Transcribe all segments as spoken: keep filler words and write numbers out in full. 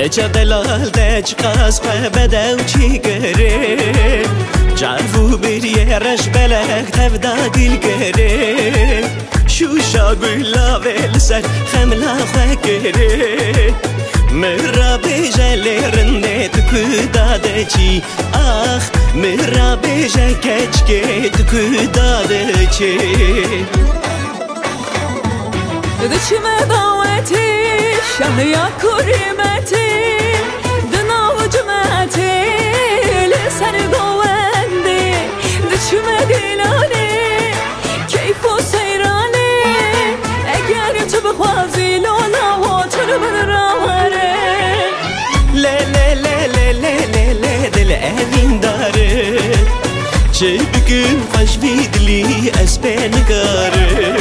چه دلال دچ قاس قبده و چی گره جعفو بریه رش بلک تفدا دیل گره شوشا گلا ول سر خملا خکره مرا بیجه لرنده تکداده چی آخ مرا بیجه کچکه تکداده چی دچمه دعوتی شهیا کریمتی دناو جمعتی لسر گوندی دچمه دیلانی کیف و سیرانی اگر تو بخوازی لولا و تو براره له له له له له له له دل اوین داره چه بگم خوش بیدلی از بنگاره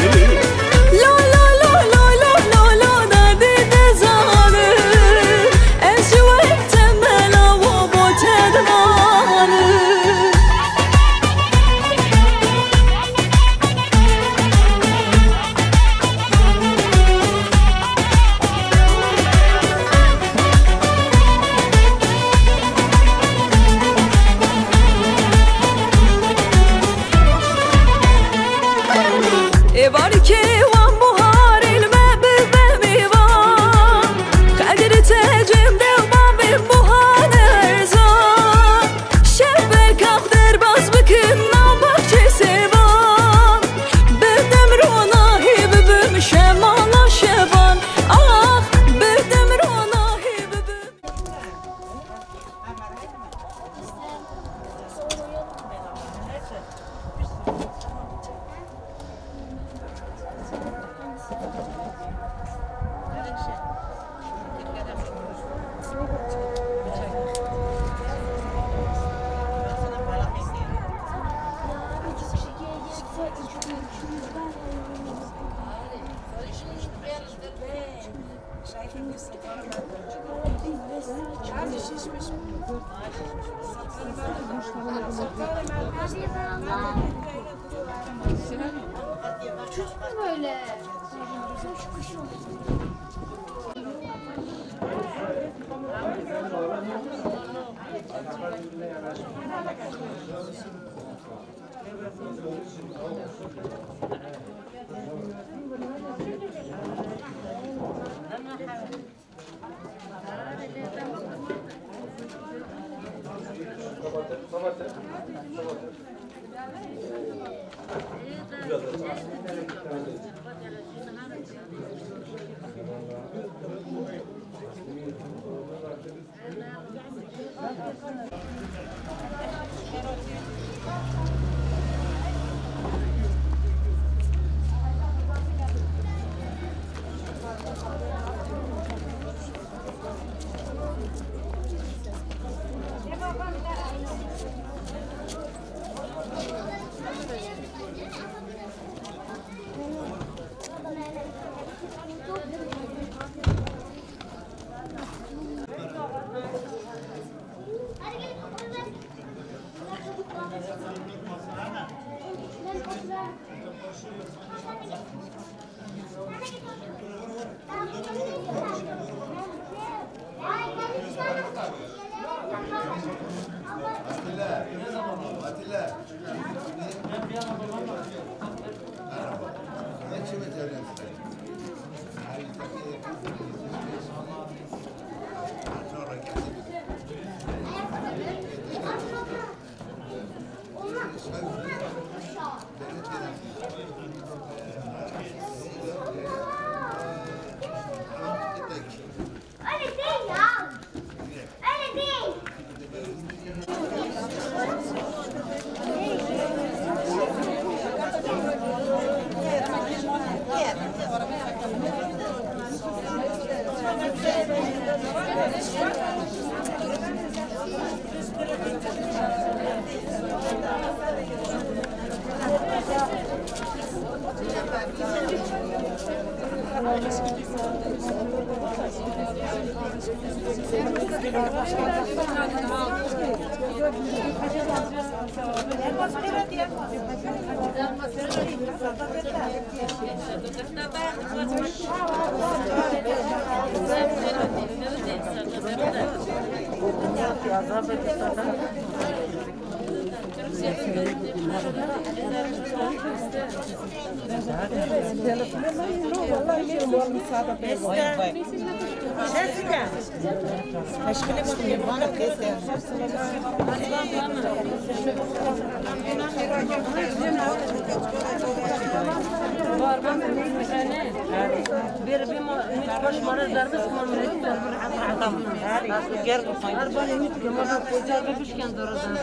Böyle. Thank you. Var mı? Ne? Bir bir baş maruz darbes mamleket darbur adam. Nasıl ger kafayı? Arbani mit kemada koca bir bişken doğrudan.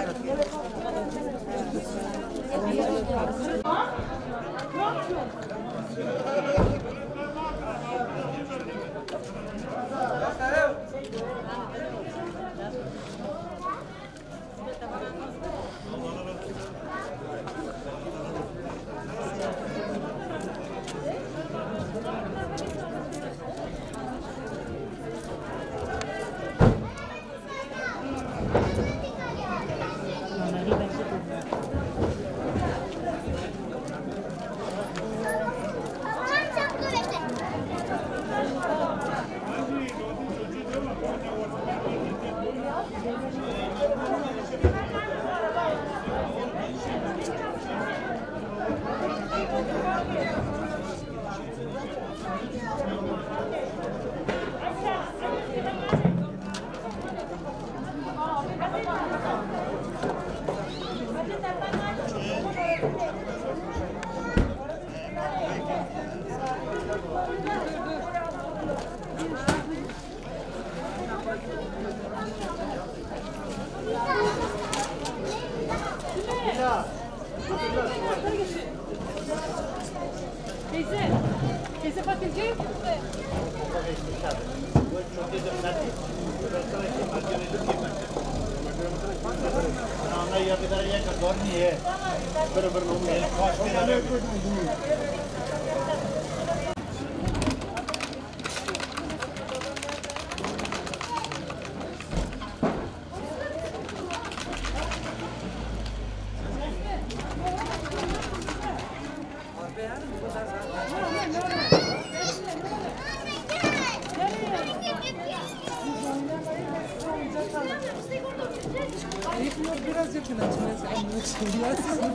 Teyze, teyze bakınca Ana ya bidara ya ka dor nahi hai barabar no hai cost biraz yakın açmaya çalışıyorum.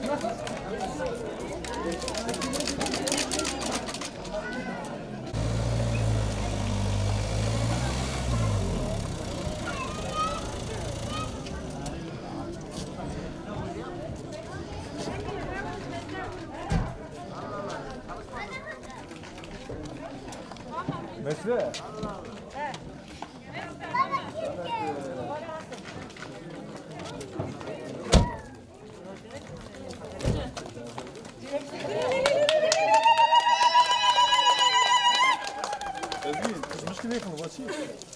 Mesle. Ezgi, kızmış gibi yapalım, açayım.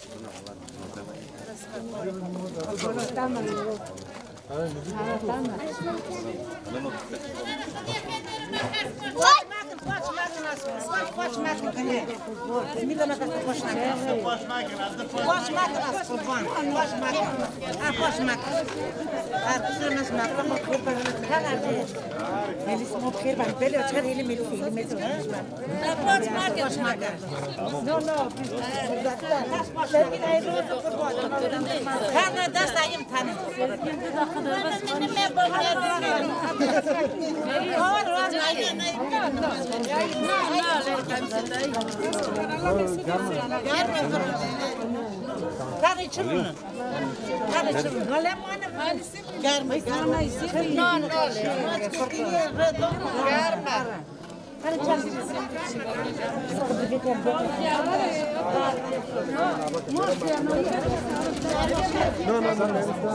Boş makine. Mila na tako boş makine. Boş makine, adı boş. Boş makine kurban. Boş makine. Ah boş makine. Ar sürmez makine mı kurban kadar değil. Melis mo khir ban pele açar ele melis ele melis. Boş makine. Boş makine. No no. Sen ay roz kurban. Kana dastayım tanı. Benim me babaya. Or roz ayı. Kar içimin. Kar içimin. Golem ana. Garma. Garma isi. No no. Garma. Kar içimin. No no no.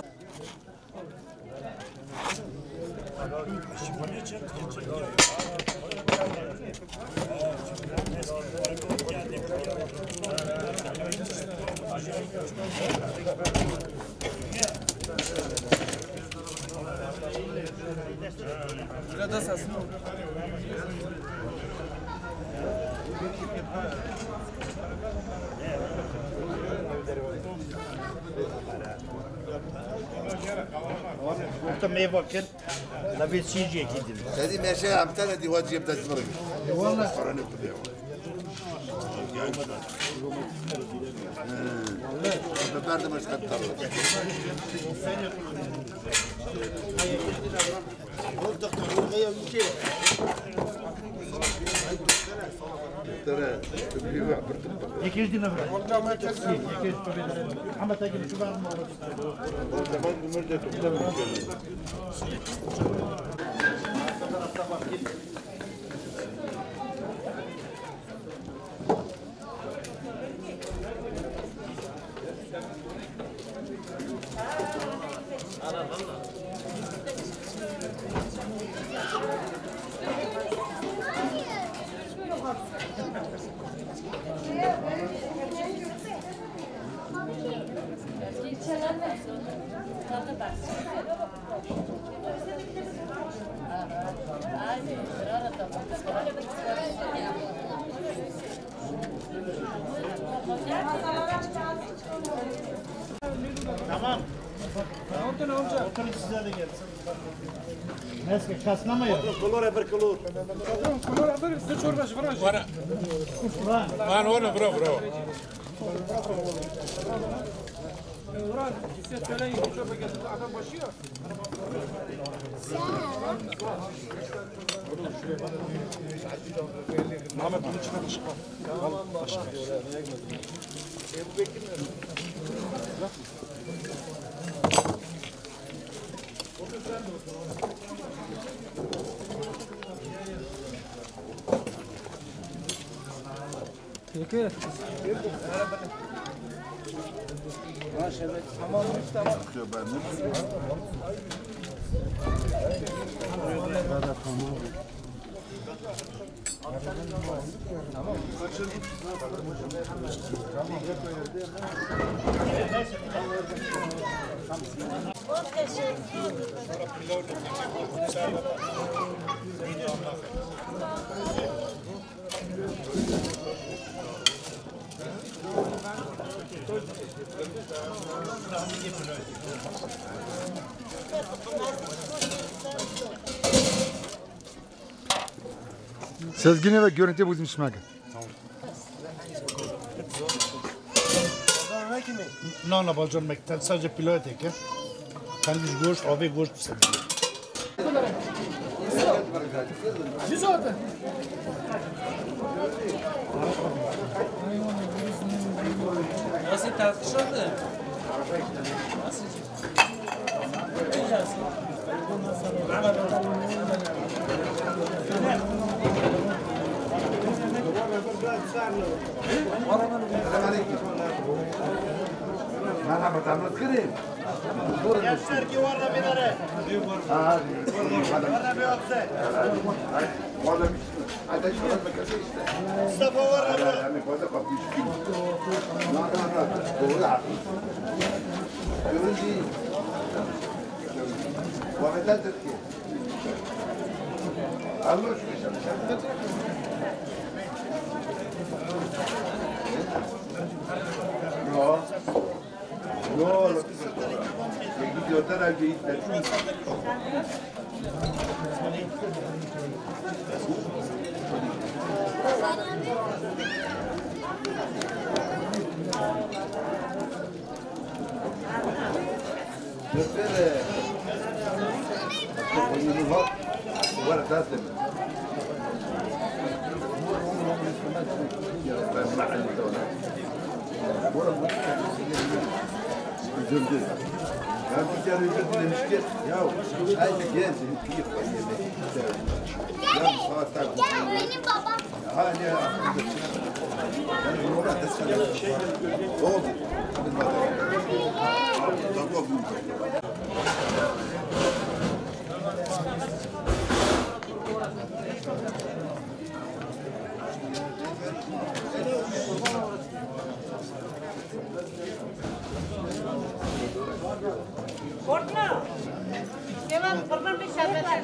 Burada sasın. وقت ما يفكر نبي سيجي اكيد هذه ماشي عم تنا دي واجب تزمرك والله قراني بديو Verdim başka bir tarla. يكيش دينا فرق والله ما تكسي يكيش تبين محمد تاجي شو بعد ما والله ما بمرد تقدم Tamam. Otur olacak. Oturun size de gelsin. Neyse kasnama ya. Kolor haber kolor. Kolor haber size çorba şıfıraj. Var. Var. Var orada bro bro. Murat, size söyleyin ki çorba getirdi adam başıyor. Mehmet bunu çıkardı çıkma. Al başka. Peki. Maşallah. Tamam tamam. Tamam. Kaçın. Sezgini ve görüntü bozmuş şmaga. No, no, balcan mekten sadece pilot eke. Kalmış goşt, abi goşt sen. Bir zaten. Nasıl tartışıldı? Merhaba, tamam kırayım. Gençler ki var da bir ara. Var da bir otse. Mustafa var da. Yani fazla kapıyı çıkayım. Ne kadar doğru yaptın. Görüntü. Vakitler Türkiye. Allah şükür. No. No, lo que se puede. Y yo te la vi, te Üzüldü. Ben bir kere üzüldü demişken, ya aynı gelsin, bir ya saat tak. Gel benim babam. Hala aklımda. Yani bunu da desene. Şey oldu. Tamam. Korkma. Devam, korkma bir şey yapar.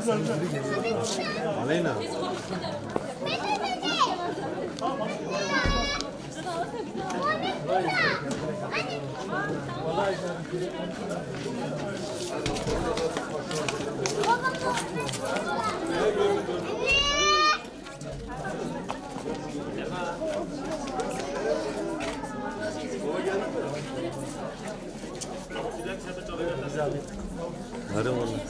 Aleyna. Hadi oğlum.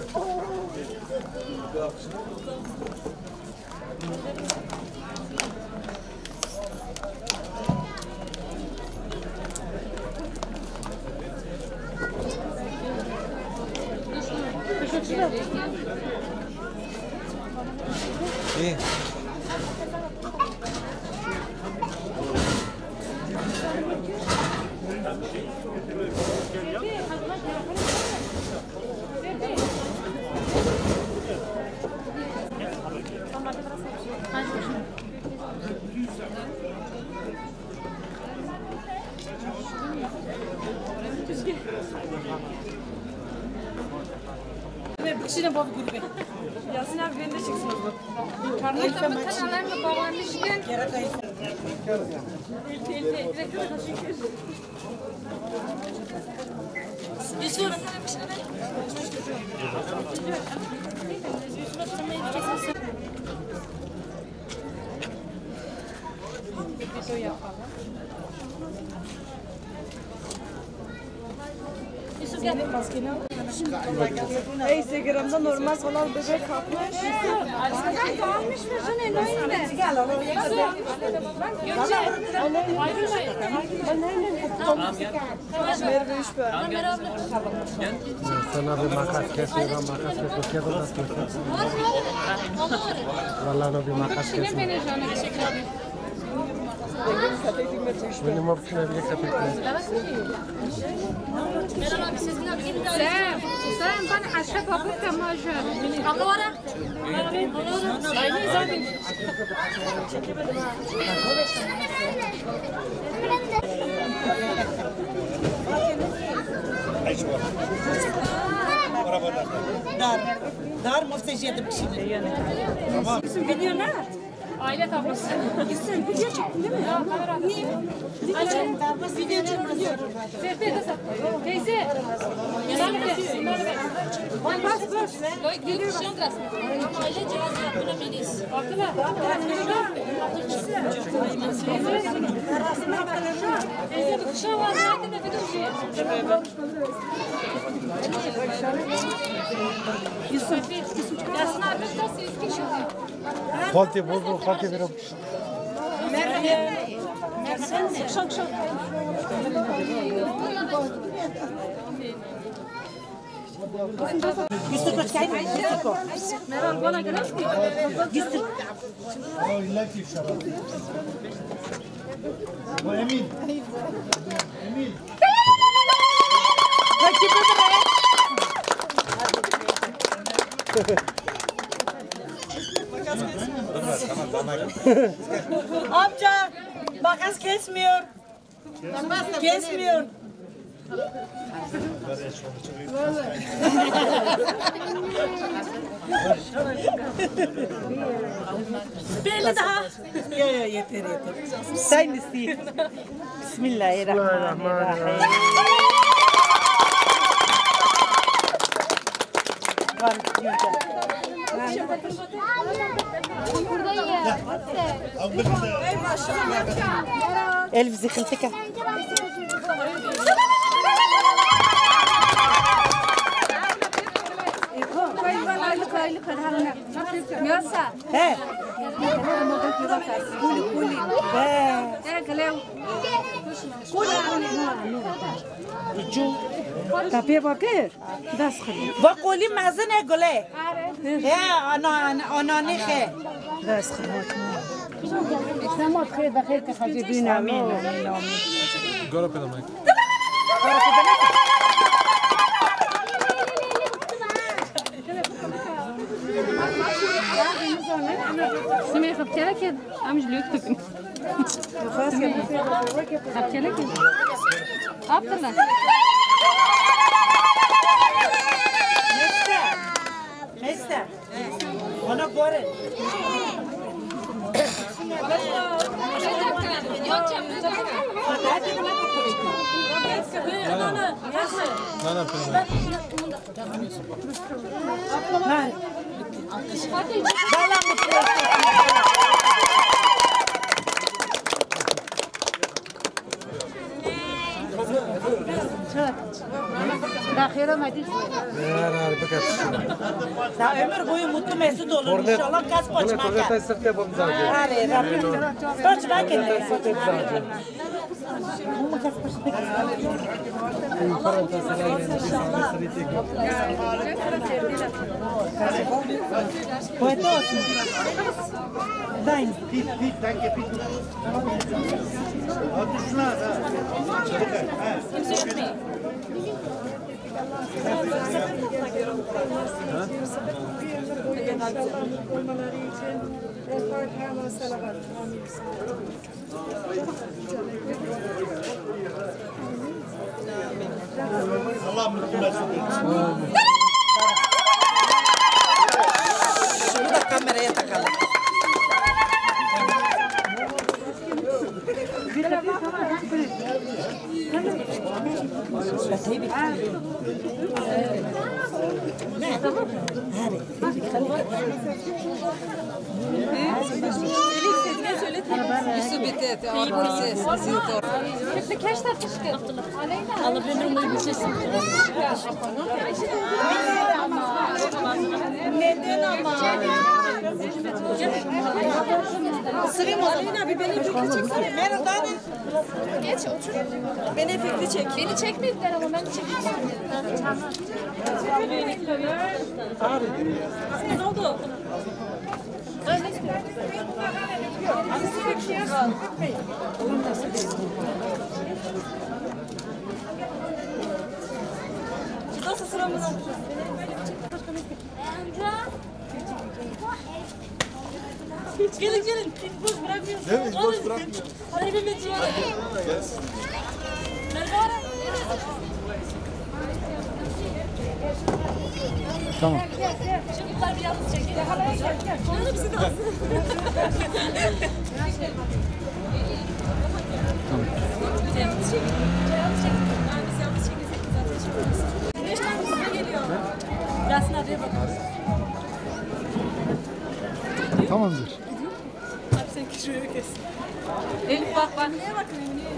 İyi. Bakışına bab grubu. Yasin abi beni de çeksin o zaman. Karnıyla mı kanalarla bağlanmışken. Yara kayıp. Yusuf. Yusuf gel. Maskeni al. Instagram'da normal falan bebek kapmış. Sen kalmış mısın Eloy'da? Gel al. Gökçe. Merve üç be. Sana bir makas kesiyor, makas kesiyor. Vallahi bir makas kesiyor. Benim opsiyona bile kapatıyor. Sen, sen bana aşağı kapıp da maaşı. Allah var. Aynı zaten. Dar, dar muftacı edip şimdi. Tamam. Video ne? Aile tablosu. Sen video çektin değil mi? Ya kamera. Niye? Video çektin. Teyze de sat. Teyze. Bak bas bas. Geliyor bak. Aile cihazı yapına melis. Baktılar. Teyze bir kuşağı var. Zaten ne kadar şey. Yusuf. Yasin abi nasıl yüz kişi? Kolti bul bul, kolti verip. Şok şok. Yusuf bakayım. Meral bana gelir mi? Yusuf. O illaki şarap. O Emin. Emin. Bakayım buraya. Amca makas kesmiyor. Kesmiyor. Belli daha. Ya ya yeter yeter. Sen isteyin. Bismillahirrahmanirrahim. Var Elif zıkıltıka. He. Kuli kuli. He. Tapi bakır. Das khali. Va kuli mazın e gole. He ana ana ne he. Das khali. Selamat khair bakır ka habibin amin amin amin. Gora pela mãe. سمي خبتي لك ام جلوك تكن خبتي لك ابطل Neyse. Daha ömür boyu mutlu mesut olun inşallah gaz paçmak. Hadi Rabbim. Paçmak et. Poeta olsun. Daim. Pit, pit, danke, pit. Hadi şuna da. Allah mutlu mesut olsun. Şunu da kameraya takalım. Yusuf bitti. Şimdi kaç tartıştık? Aleyna. Alıp ömrümü bitirsin. Neden ama? Isırayım o zaman. Abi beni fikri çeksene. Merhaba anne. Geç otur. Beni fikri çek. Beni çekmediler ama ben çekeceğim. Ne oldu? Nasıl sıramız? Gelin gelin. Hiç boş bırakmıyorsun. Değil mi? Hiç boş bırakmıyor. Hadi bir metre. Yes. Tamam. Şimdi bunlar bir yalnız çekin. Gel gel. Onu bizi de alsın. Tamam. Yalnız çekin. Yalnız çekin. Yani biz yalnız çekirsek zaten çıkmıyoruz. Güneşten bize geliyor. Yasin abiye bakalım. Tamamdır. Abi sen şuraya kes. Elif bak bak. Neye bakın Emine?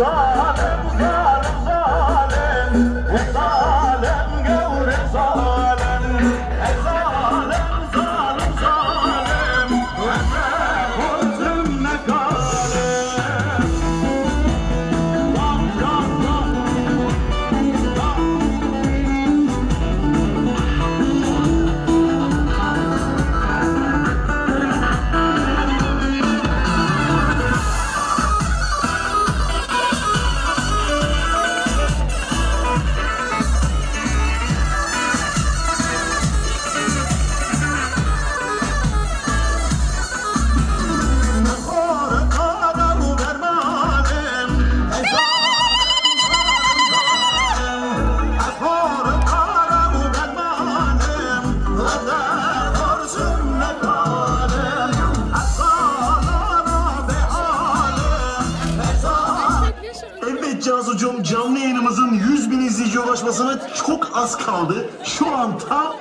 Cansucuğum, canlı yayınımızın yüz bin izleyiciye ulaşmasına çok az kaldı. Şu an tam...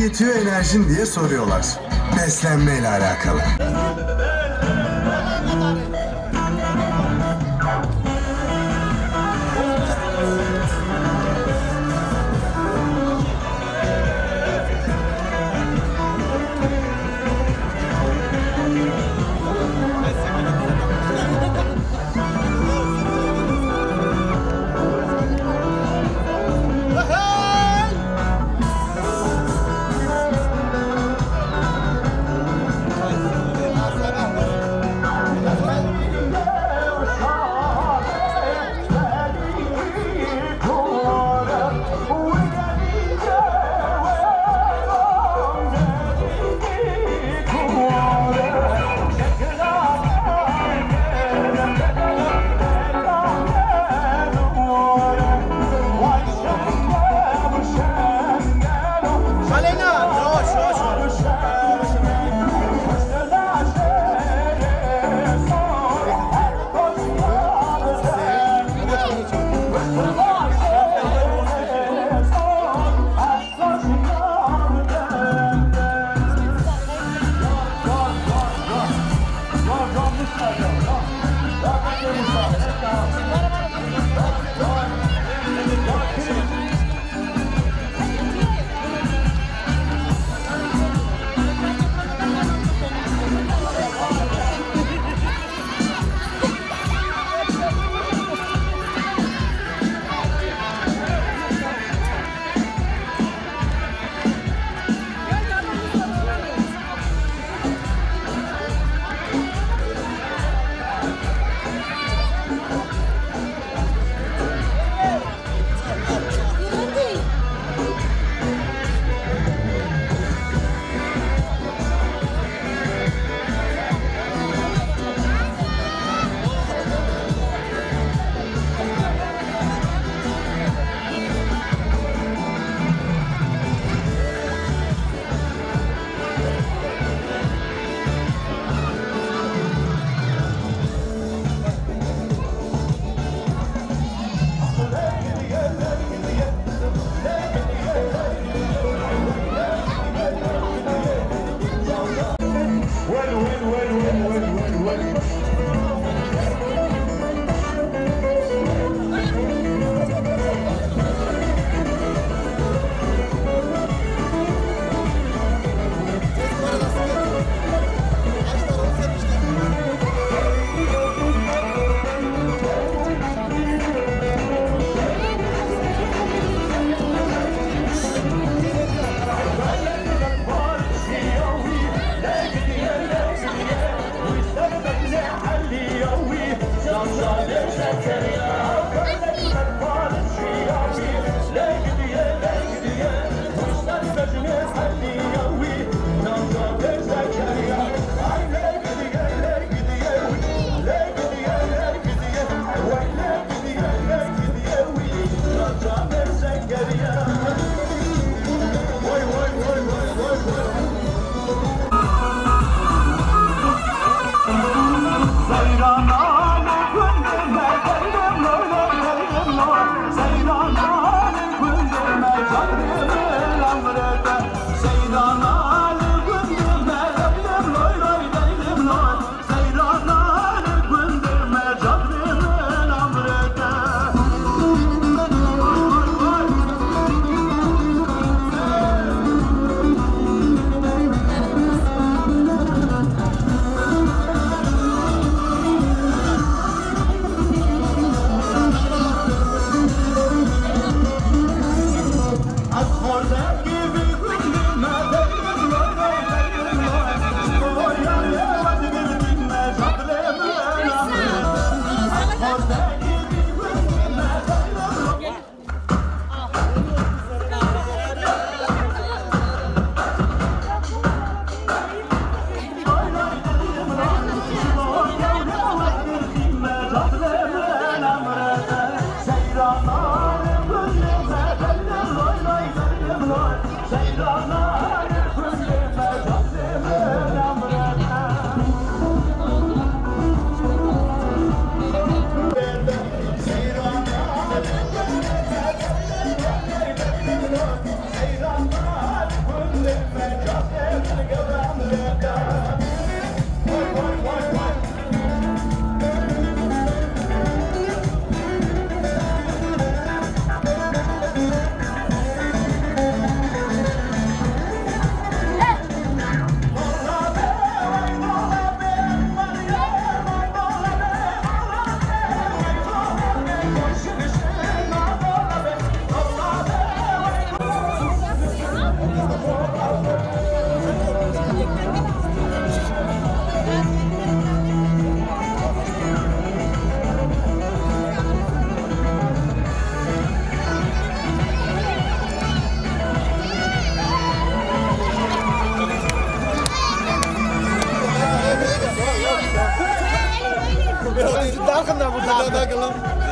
yetiyor enerjin diye soruyorlar. Beslenmeyle alakalı. Hey! Bakın da burada da kalın.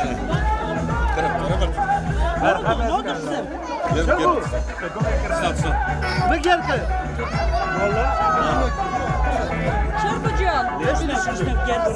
Gel gel. Sat sat. Ne geldi? Vallahi. Çarpacağım. Ne bileyim geldi.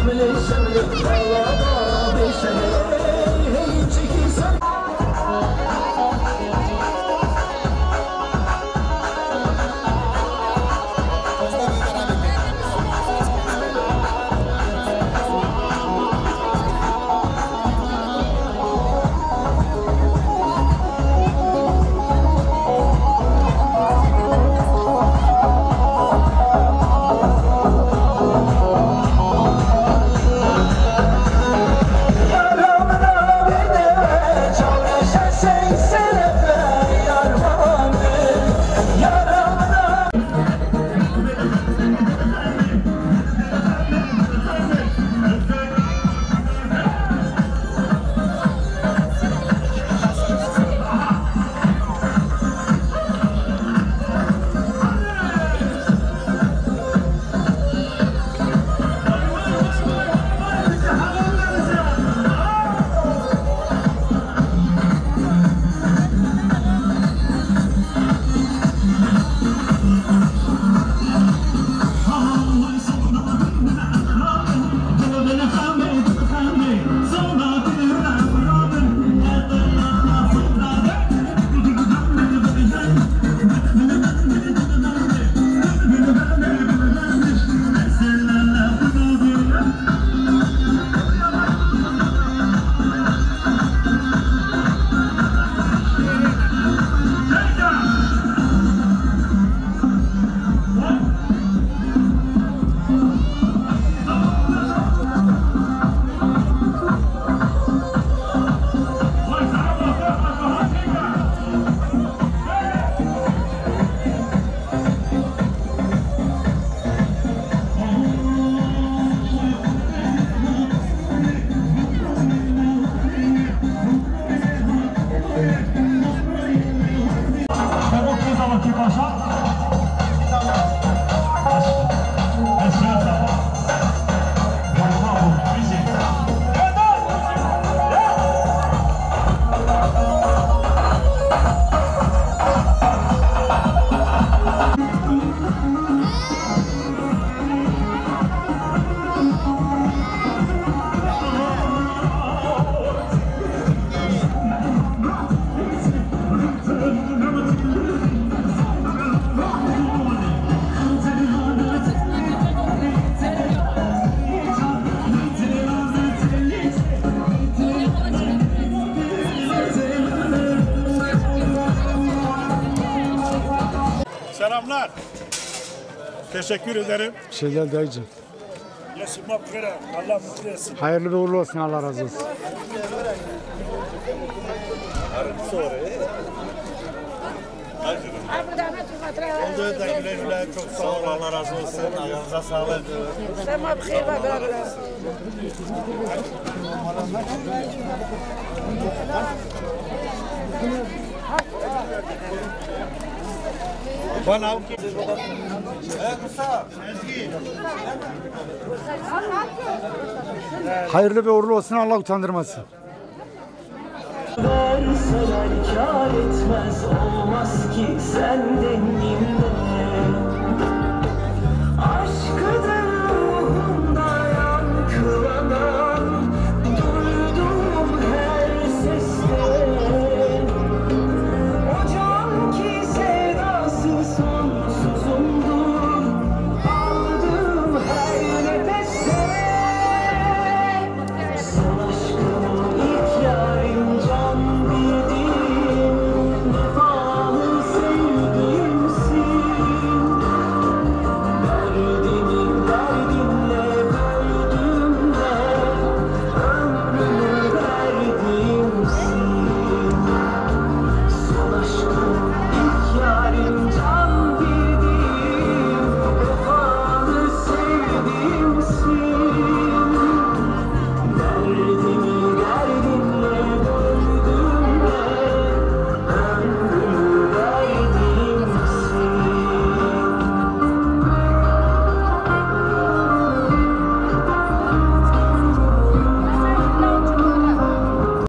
şemli şemli dağlarda bir şemli hey çekilsen. Selamlar. Teşekkür ederim. Şeyler dayıcım. Yaşıma kere. Allah mutlu etsin. Hayırlı ve uğurlu olsun. Allah razı olsun. Olduğu da güle güle. Çok sağ ol. Allah razı olsun. Ayağınıza sağlık. Tamam, hayır baba. Bana Hayırlı ve uğurlu olsun. Allah utandırmasın. Verseler kâr etmez olmaz ki senden nimde.